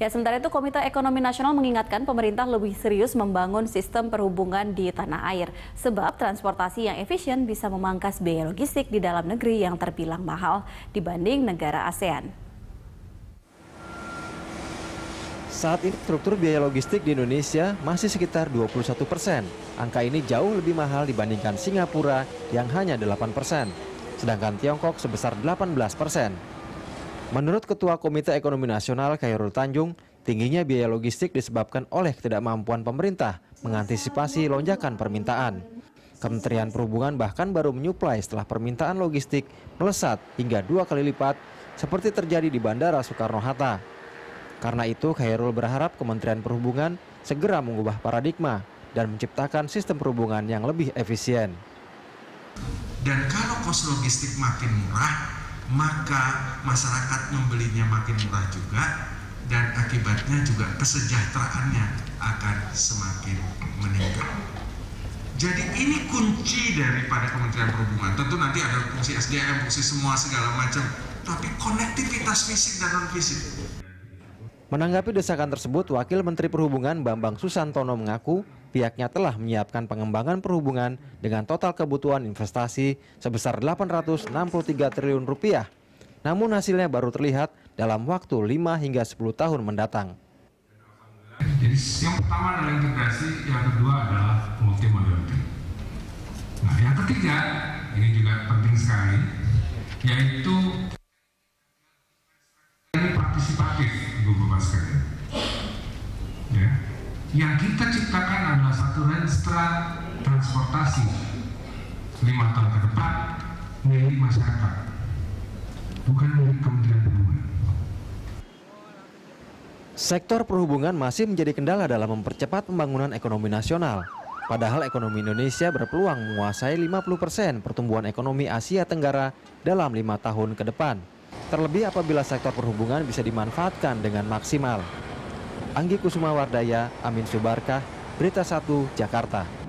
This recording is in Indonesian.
Ya, sementara itu Komite Ekonomi Nasional mengingatkan pemerintah lebih serius membangun sistem perhubungan di tanah air. Sebab transportasi yang efisien bisa memangkas biaya logistik di dalam negeri yang terbilang mahal dibanding negara ASEAN. Saat ini struktur biaya logistik di Indonesia masih sekitar 21%. Angka ini jauh lebih mahal dibandingkan Singapura yang hanya 8%. Sedangkan Tiongkok sebesar 18%. Menurut Ketua Komite Ekonomi Nasional Khairul Tanjung, tingginya biaya logistik disebabkan oleh ketidakmampuan pemerintah mengantisipasi lonjakan permintaan. Kementerian Perhubungan bahkan baru menyuplai setelah permintaan logistik melesat hingga 2 kali lipat seperti terjadi di Bandara Soekarno-Hatta. Karena itu, Khairul berharap Kementerian Perhubungan segera mengubah paradigma dan menciptakan sistem perhubungan yang lebih efisien. Dan kalau kos logistik makin murah, maka masyarakat membelinya makin murah juga, dan akibatnya juga kesejahteraannya akan semakin meningkat. Jadi ini kunci daripada Kementerian Perhubungan. Tentu nanti ada fungsi SDM, fungsi semua segala macam, tapi konektivitas fisik dan non fisik. Menanggapi desakan tersebut, Wakil Menteri Perhubungan Bambang Susantono mengaku pihaknya telah menyiapkan pengembangan perhubungan dengan total kebutuhan investasi sebesar 863 triliun rupiah. Namun hasilnya baru terlihat dalam waktu 5 hingga 10 tahun mendatang. Jadi yang pertama adalah integrasi, yang kedua adalah multimodality. Nah, yang ketiga, ini juga penting sekali, yaitu partisipatif, Ibu Bapak sekalian. Ya. Yang kita ciptakan adalah satu renstra transportasi 5 tahun ke depan milik masyarakat, bukan milik Kementerian Perhubungan. Sektor perhubungan masih menjadi kendala dalam mempercepat pembangunan ekonomi nasional. Padahal ekonomi Indonesia berpeluang menguasai 50% pertumbuhan ekonomi Asia Tenggara dalam 5 tahun ke depan. Terlebih apabila sektor perhubungan bisa dimanfaatkan dengan maksimal. Anggi Kusuma Wardaya, Amin Subarkah, Berita 1, Jakarta.